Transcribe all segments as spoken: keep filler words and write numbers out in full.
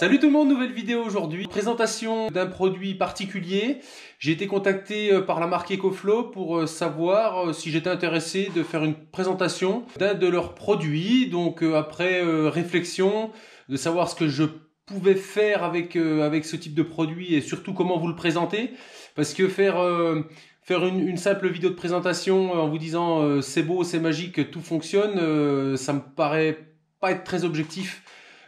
Salut tout le monde, nouvelle vidéo aujourd'hui. Présentation d'un produit particulier. J'ai été contacté par la marque EcoFlow pour savoir si j'étais intéressé de faire une présentation d'un de leurs produits. Donc après réflexion, de savoir ce que je pouvais faire avec, avec ce type de produit et surtout comment vous le présenter. Parce que faire... Faire une, une simple vidéo de présentation en vous disant euh, c'est beau, c'est magique, tout fonctionne, euh, ça me paraît pas être très objectif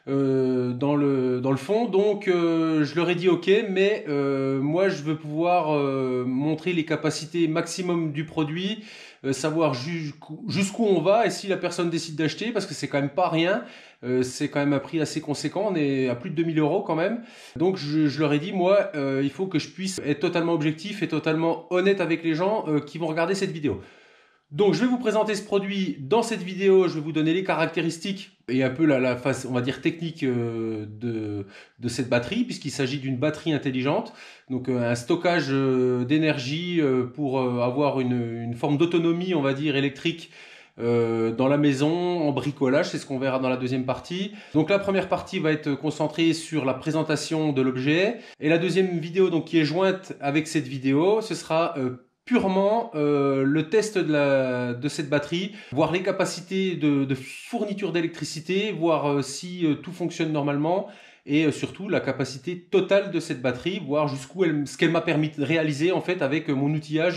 euh, dans le dans le fond. Donc euh, je leur ai dit ok, mais euh, moi je veux pouvoir euh, montrer les capacités maximum du produit, euh, savoir jusqu'où jusqu'où on va et si la personne décide d'acheter, parce que c'est quand même pas rien. Euh, c'est quand même un prix assez conséquent, on est à plus de deux mille euros quand même. Donc je, je leur ai dit, moi, euh, il faut que je puisse être totalement objectif et totalement honnête avec les gens euh, qui vont regarder cette vidéo. Donc je vais vous présenter ce produit dans cette vidéo, je vais vous donner les caractéristiques et un peu la, la phase, on va dire, technique euh, de, de cette batterie, puisqu'il s'agit d'une batterie intelligente, donc euh, un stockage euh, d'énergie euh, pour euh, avoir une, une forme d'autonomie, on va dire, électrique, Euh, dans la maison, en bricolage, c'est ce qu'on verra dans la deuxième partie. Donc la première partie va être concentrée sur la présentation de l'objet, et la deuxième vidéo, donc qui est jointe avec cette vidéo, ce sera euh, purement euh, le test de, la, de cette batterie, voir les capacités de, de fourniture d'électricité, voir euh, si euh, tout fonctionne normalement, et euh, surtout la capacité totale de cette batterie, voir jusqu'où elle, ce qu'elle m'a permis de réaliser en fait avec mon outillage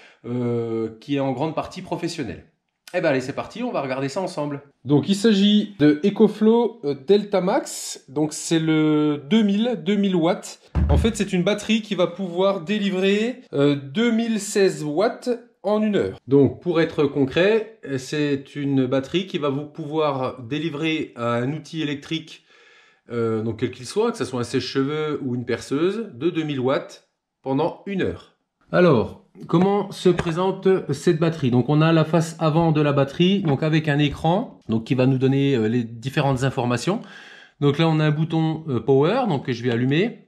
euh, qui est en grande partie professionnel. Eh bien allez, c'est parti, on va regarder ça ensemble. Donc il s'agit de EcoFlow Delta Max, donc c'est le deux mille watts. En fait c'est une batterie qui va pouvoir délivrer euh, deux mille seize watts en une heure. Donc pour être concret, c'est une batterie qui va vous pouvoir délivrer un outil électrique, euh, donc quel qu'il soit, que ce soit un sèche-cheveux ou une perceuse, de deux mille watts pendant une heure. Alors, comment se présente cette batterie? Donc on a la face avant de la batterie, donc avec un écran, donc qui va nous donner euh, les différentes informations. Donc là on a un bouton euh, power, donc que je vais allumer.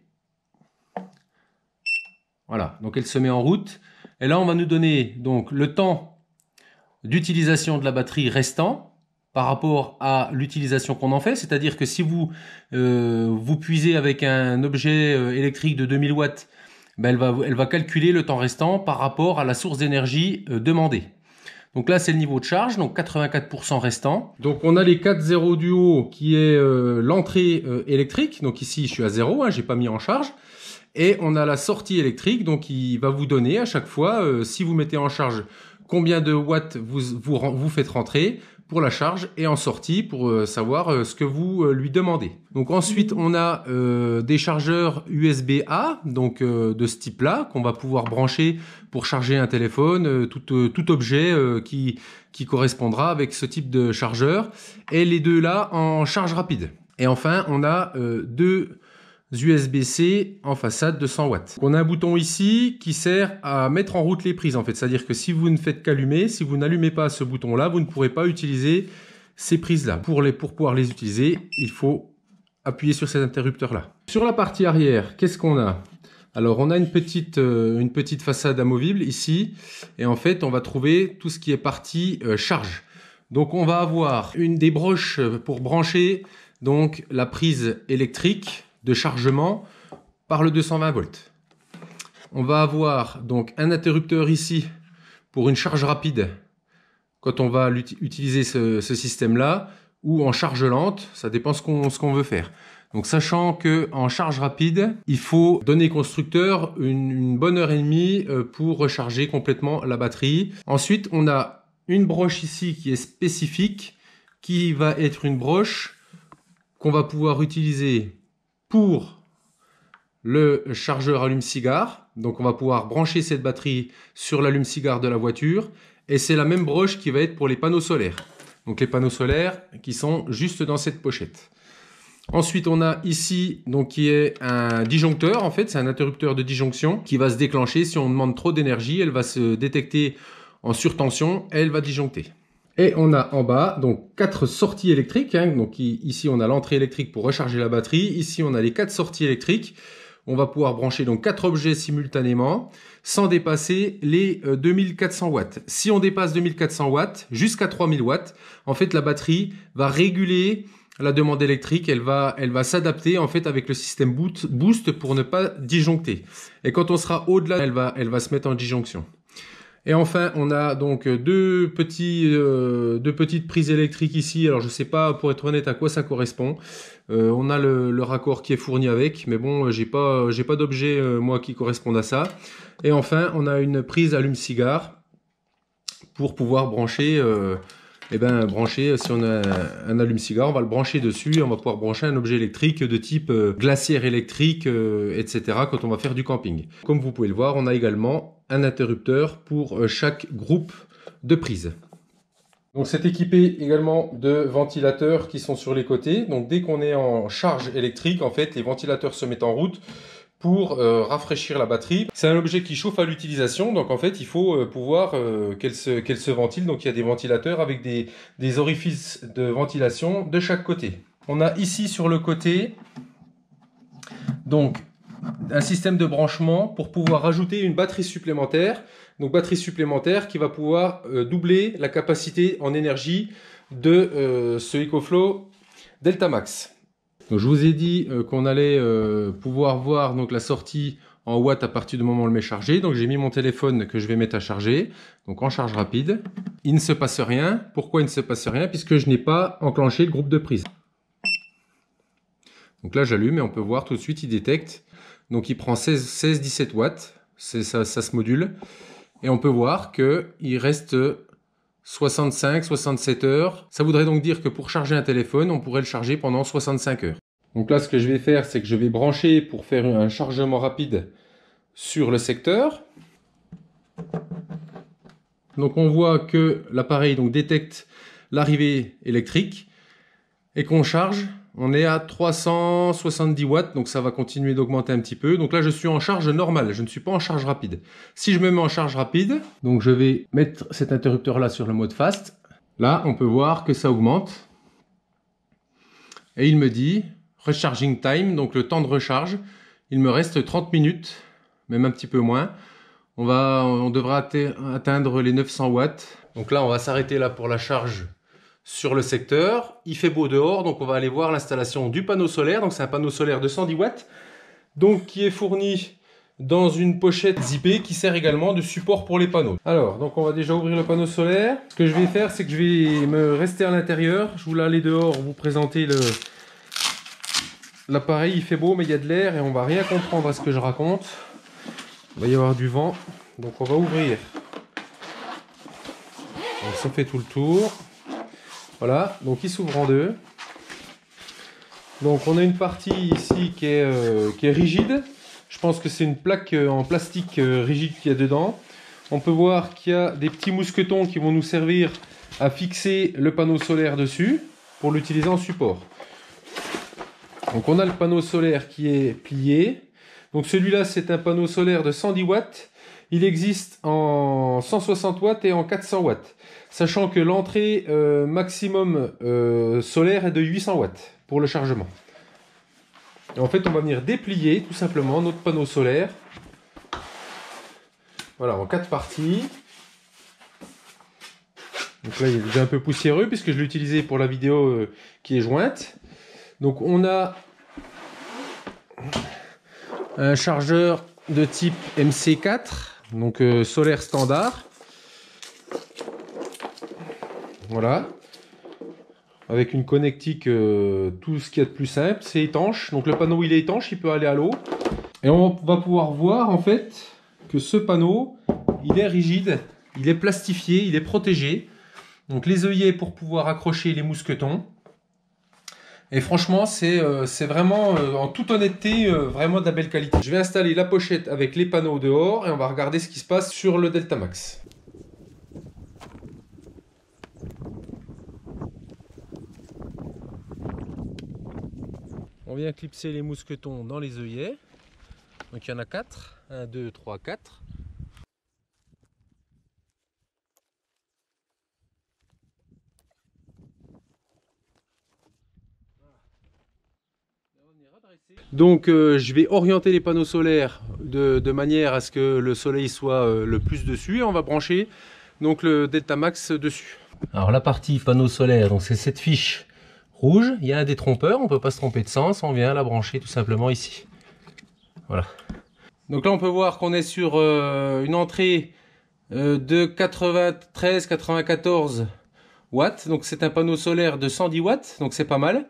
Voilà, donc elle se met en route. Et là on va nous donner donc le temps d'utilisation de la batterie restant par rapport à l'utilisation qu'on en fait. C'est-à-dire que si vous euh, vous puisez avec un objet euh, électrique de deux mille watts, ben elle, va, elle va calculer le temps restant par rapport à la source d'énergie euh, demandée. Donc là, c'est le niveau de charge, donc quatre-vingt-quatre pour cent restant. Donc on a les quatre zéros du haut qui est euh, l'entrée euh, électrique. Donc ici, je suis à zéro, hein, j'ai pas mis en charge. Et on a la sortie électrique, donc il va vous donner à chaque fois, euh, si vous mettez en charge, combien de watts vous, vous, vous faites rentrer pour la charge et en sortie pour euh, savoir euh, ce que vous euh, lui demandez. Donc ensuite on a euh, des chargeurs U S B A, donc euh, de ce type là, qu'on va pouvoir brancher pour charger un téléphone, euh, tout, euh, tout objet euh, qui, qui correspondra avec ce type de chargeur, et les deux là en charge rapide. Et enfin on a euh, deux U S B C en façade de cent watts. On a un bouton ici qui sert à mettre en route les prises en fait. C'est-à-dire que si vous ne faites qu'allumer, si vous n'allumez pas ce bouton là, vous ne pourrez pas utiliser ces prises là. Pour, les, pour pouvoir les utiliser, il faut appuyer sur cet interrupteur là. Sur la partie arrière, qu'est-ce qu'on a? Alors on a une petite, euh, une petite façade amovible ici, et en fait on va trouver tout ce qui est partie euh, charge. Donc on va avoir une des broches pour brancher donc la prise électrique de chargement par le deux cent vingt volts. On va avoir donc un interrupteur ici pour une charge rapide quand on va utiliser ce, ce système-là, ou en charge lente, ça dépend ce qu'on ce qu'on veut faire. Donc sachant que en charge rapide, il faut donner au constructeur une, une bonne heure et demie pour recharger complètement la batterie. Ensuite, on a une broche ici qui est spécifique, qui va être une broche qu'on va pouvoir utiliser pour le chargeur allume-cigare. Donc on va pouvoir brancher cette batterie sur l'allume-cigare de la voiture, et c'est la même broche qui va être pour les panneaux solaires. Donc les panneaux solaires qui sont juste dans cette pochette. Ensuite on a ici donc qui est un disjoncteur, en fait c'est un interrupteur de disjonction qui va se déclencher si on demande trop d'énergie. Elle va se détecter en surtension et elle va disjoncter. Et on a en bas donc quatre sorties électriques, hein. Donc ici on a l'entrée électrique pour recharger la batterie, ici on a les quatre sorties électriques. On va pouvoir brancher donc quatre objets simultanément sans dépasser les euh, deux mille quatre cents watts. Si on dépasse deux mille quatre cents watts jusqu'à trois mille watts, en fait la batterie va réguler la demande électrique, elle va, elle va s'adapter en fait avec le système boot, boost pour ne pas disjoncter. Et quand on sera au-delà, elle va, elle va se mettre en disjonction. Et enfin, on a donc deux, petits, euh, deux petites prises électriques ici. Alors, je sais pas, pour être honnête, à quoi ça correspond. Euh, on a le, le raccord qui est fourni avec, mais bon, j'ai pas, j'ai pas d'objet, euh, moi, qui corresponde à ça. Et enfin, on a une prise allume-cigare pour pouvoir brancher, euh, eh ben, brancher, si on a un allume-cigare, on va le brancher dessus et on va pouvoir brancher un objet électrique de type euh, glacière électrique, euh, et cetera quand on va faire du camping. Comme vous pouvez le voir, on a également un interrupteur pour euh, chaque groupe de prises. Donc c'est équipé également de ventilateurs qui sont sur les côtés. Donc dès qu'on est en charge électrique, en fait, les ventilateurs se mettent en route pour euh, rafraîchir la batterie. C'est un objet qui chauffe à l'utilisation, donc en fait il faut euh, pouvoir euh, qu'elle se, qu'elle se ventile. Donc il y a des ventilateurs avec des, des orifices de ventilation de chaque côté. On a ici sur le côté donc un système de branchement pour pouvoir rajouter une batterie supplémentaire. Donc batterie supplémentaire qui va pouvoir euh, doubler la capacité en énergie de euh, ce EcoFlow Delta Max. Donc, je vous ai dit euh, qu'on allait euh, pouvoir voir donc la sortie en watts à partir du moment où on le met chargé. Donc j'ai mis mon téléphone que je vais mettre à charger, donc en charge rapide. Il ne se passe rien. Pourquoi il ne se passe rien? Puisque je n'ai pas enclenché le groupe de prise. Donc là j'allume et on peut voir tout de suite, il détecte. Donc il prend seize dix-sept watts, ça, ça se module. Et on peut voir qu'il reste soixante-cinq soixante-sept heures. Ça voudrait donc dire que pour charger un téléphone, on pourrait le charger pendant soixante-cinq heures. Donc là, ce que je vais faire, c'est que je vais brancher pour faire un chargement rapide sur le secteur. Donc on voit que l'appareil donc détecte l'arrivée électrique et qu'on charge. On est à trois cent soixante-dix watts, donc ça va continuer d'augmenter un petit peu. Donc là, je suis en charge normale, je ne suis pas en charge rapide. Si je me mets en charge rapide, donc je vais mettre cet interrupteur-là sur le mode fast. Là, on peut voir que ça augmente. Et il me dit, recharging time, donc le temps de recharge. Il me reste trente minutes, même un petit peu moins. On, va, on devra atteindre les neuf cents watts. Donc là, on va s'arrêter là pour la charge sur le secteur. Il fait beau dehors, donc on va aller voir l'installation du panneau solaire. Donc c'est un panneau solaire de cent dix watts, donc qui est fourni dans une pochette zippée qui sert également de support pour les panneaux. Alors, donc on va déjà ouvrir le panneau solaire. Ce que je vais faire, c'est que je vais me rester à l'intérieur. Je voulais aller dehors vous présenter le l'appareil. Il fait beau, mais il y a de l'air et on va rien comprendre à ce que je raconte. Il va y avoir du vent, donc on va ouvrir. Donc ça fait tout le tour. Voilà, donc il s'ouvre en deux. Donc on a une partie ici qui est, euh, qui est rigide. Je pense que c'est une plaque en plastique euh, rigide qu'il y a dedans. On peut voir qu'il y a des petits mousquetons qui vont nous servir à fixer le panneau solaire dessus pour l'utiliser en support. Donc on a le panneau solaire qui est plié. Donc celui-là, c'est un panneau solaire de cent dix watts. Il existe en cent soixante watts et en quatre cents watts. Sachant que l'entrée euh, maximum euh, solaire est de huit cents watts pour le chargement. Et en fait, on va venir déplier tout simplement notre panneau solaire. Voilà, en quatre parties. Donc là, il est déjà un peu poussiéreux puisque je l'ai utilisé pour la vidéo euh, qui est jointe. Donc on a un chargeur de type M C quatre, donc euh, solaire standard. Voilà, avec une connectique, euh, tout ce qu'il y a de plus simple, c'est étanche. Donc le panneau il est étanche, il peut aller à l'eau. Et on va pouvoir voir en fait que ce panneau, il est rigide, il est plastifié, il est protégé. Donc les œillets pour pouvoir accrocher les mousquetons. Et franchement, c'est euh, c'est vraiment, euh, en toute honnêteté, euh, vraiment de la belle qualité. Je vais installer la pochette avec les panneaux dehors et on va regarder ce qui se passe sur le Delta Max. On vient clipser les mousquetons dans les œillets. Donc il y en a quatre. un, deux, trois, quatre. Donc euh, je vais orienter les panneaux solaires de, de manière à ce que le soleil soit euh, le plus dessus et on va brancher donc le Delta Max dessus. Alors la partie panneau solaire, donc c'est cette fiche rouge, il y a un détrompeur, on ne peut pas se tromper de sens, on vient la brancher tout simplement ici. Voilà. Donc là on peut voir qu'on est sur euh, une entrée euh, de quatre-vingt-treize quatre-vingt-quatorze watts, donc c'est un panneau solaire de cent dix watts, donc c'est pas mal.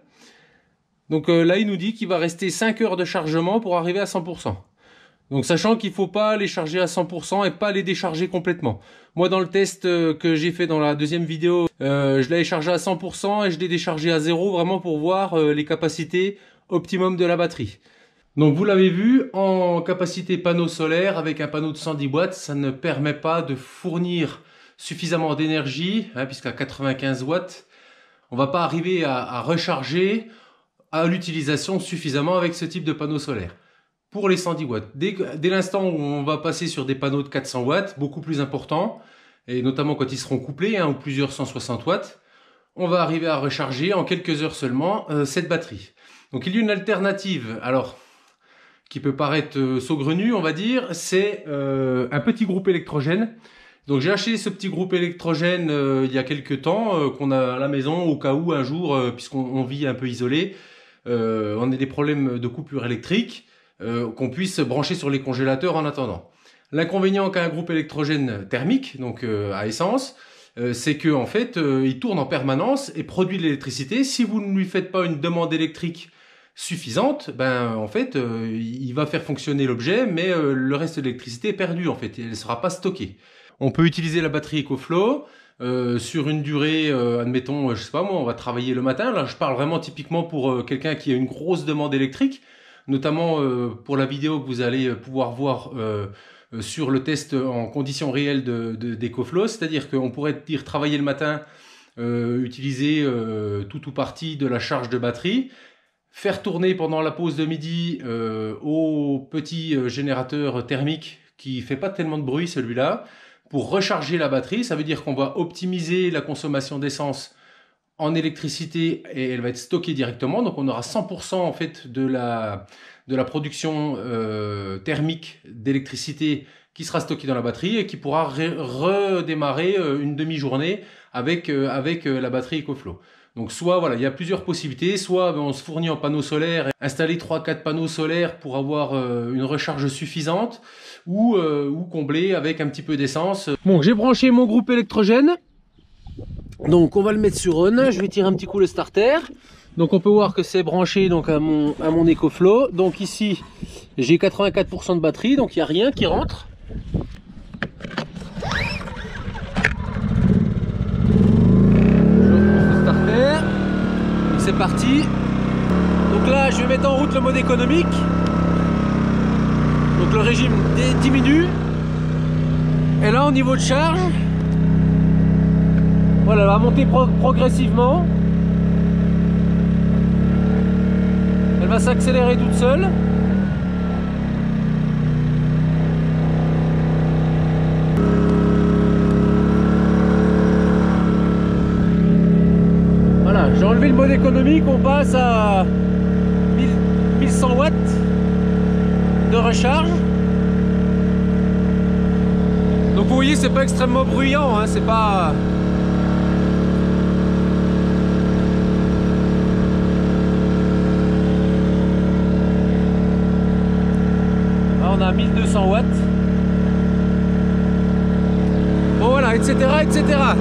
Donc euh, là il nous dit qu'il va rester cinq heures de chargement pour arriver à cent pour cent. Donc sachant qu'il ne faut pas les charger à cent pour cent et pas les décharger complètement. Moi dans le test euh, que j'ai fait dans la deuxième vidéo, euh, je l'avais chargé à cent pour cent et je l'ai déchargé à zéro vraiment pour voir euh, les capacités optimum de la batterie. Donc vous l'avez vu, en capacité panneau solaire avec un panneau de cent dix watts, ça ne permet pas de fournir suffisamment d'énergie, hein, puisqu'à quatre-vingt-quinze watts, on ne va pas arriver à, à recharger à l'utilisation suffisamment avec ce type de panneau solaire. Pour les cent dix watts, dès, dès l'instant où on va passer sur des panneaux de quatre cents watts, beaucoup plus importants, et notamment quand ils seront couplés, hein, ou plusieurs cent soixante watts, on va arriver à recharger en quelques heures seulement euh, cette batterie. Donc il y a une alternative, alors qui peut paraître euh, saugrenue, on va dire, c'est euh, un petit groupe électrogène. Donc j'ai acheté ce petit groupe électrogène euh, il y a quelques temps, euh, qu'on a à la maison au cas où un jour, euh, puisqu'on vit un peu isolé, euh, on a des problèmes de coupure électrique, euh, qu'on puisse brancher sur les congélateurs en attendant. L'inconvénient qu'a un groupe électrogène thermique, donc euh, à essence, euh, c'est que en fait, euh, il tourne en permanence et produit de l'électricité. Si vous ne lui faites pas une demande électrique suffisante, ben en fait, euh, il va faire fonctionner l'objet, mais euh, le reste de l'électricité est perdu en fait, elle ne sera pas stockée. On peut utiliser la batterie EcoFlow euh, sur une durée, euh, admettons, je sais pas moi, on va travailler le matin. Là, je parle vraiment typiquement pour euh, quelqu'un qui a une grosse demande électrique, notamment euh, pour la vidéo que vous allez pouvoir voir euh, sur le test en conditions réelles de, de, d'EcoFlow, c'est-à-dire qu'on pourrait dire travailler le matin, euh, utiliser euh, tout ou partie de la charge de batterie, faire tourner pendant la pause de midi euh, au petit euh, générateur thermique qui fait pas tellement de bruit celui-là, pour recharger la batterie. Ça veut dire qu'on va optimiser la consommation d'essence en électricité et elle va être stockée directement. Donc on aura cent pour cent en fait de la, de la production euh, thermique d'électricité qui sera stockée dans la batterie et qui pourra redémarrer euh, une demi-journée avec, euh, avec euh, la batterie EcoFlow. Donc soit voilà, il y a plusieurs possibilités, soit ben, on se fournit en panneaux solaires, installer trois quatre panneaux solaires pour avoir euh, une recharge suffisante, ou, euh, ou combler avec un petit peu d'essence. Bon, j'ai branché mon groupe électrogène, donc on va le mettre sur on, je vais tirer un petit coup le starter. Donc on peut voir que c'est branché donc à mon, à mon EcoFlow. Donc ici j'ai quatre-vingt-quatre pour cent de batterie, donc il n'y a rien qui rentre. C'est parti. Donc là je vais mettre en route le mode économique. Donc le régime diminue. Et là au niveau de charge, voilà, elle va monter pro progressivement. Elle va s'accélérer toute seule. Voilà, j'ai enlevé le mode économique, on passe à mille cent watts de recharge. Donc vous voyez, c'est pas extrêmement bruyant, hein, c'est pas... Là, on a mille deux cents watts. Bon voilà, et cetera, et cetera.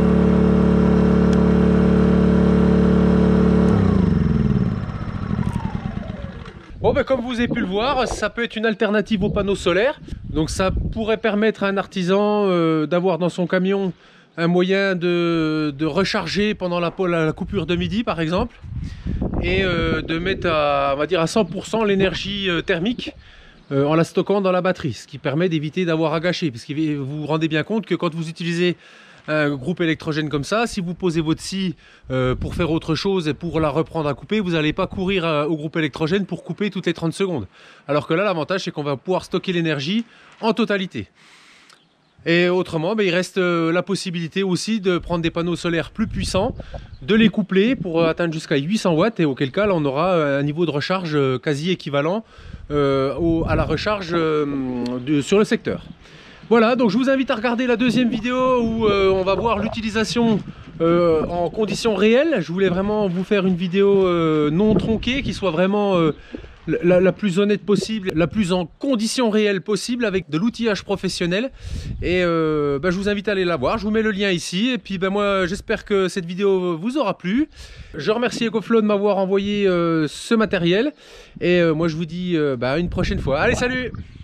Bon ben comme vous avez pu le voir, ça peut être une alternative aux panneaux solaires. Donc ça pourrait permettre à un artisan euh, d'avoir dans son camion un moyen de, de recharger pendant la, la, la coupure de midi par exemple. Et euh, de mettre à, on va dire à cent pour cent l'énergie euh, thermique euh, en la stockant dans la batterie. Ce qui permet d'éviter d'avoir à gâcher. Parce que vous vous rendez bien compte que quand vous utilisez un groupe électrogène comme ça, si vous posez votre scie euh, pour faire autre chose et pour la reprendre à couper, vous n'allez pas courir euh, au groupe électrogène pour couper toutes les trente secondes. Alors que là, l'avantage, c'est qu'on va pouvoir stocker l'énergie en totalité. Et autrement, ben, il reste euh, la possibilité aussi de prendre des panneaux solaires plus puissants, de les coupler pour atteindre jusqu'à huit cents watts, et auquel cas, là, on aura un niveau de recharge quasi équivalent euh, au, à la recharge euh, de, sur le secteur. Voilà, donc je vous invite à regarder la deuxième vidéo où euh, on va voir l'utilisation euh, en conditions réelles. Je voulais vraiment vous faire une vidéo euh, non tronquée, qui soit vraiment euh, la, la plus honnête possible, la plus en conditions réelles possible, avec de l'outillage professionnel. Et euh, bah, je vous invite à aller la voir, je vous mets le lien ici. Et puis bah, moi j'espère que cette vidéo vous aura plu. Je remercie EcoFlow de m'avoir envoyé euh, ce matériel. Et euh, moi je vous dis euh, bah, à une prochaine fois. Allez, salut!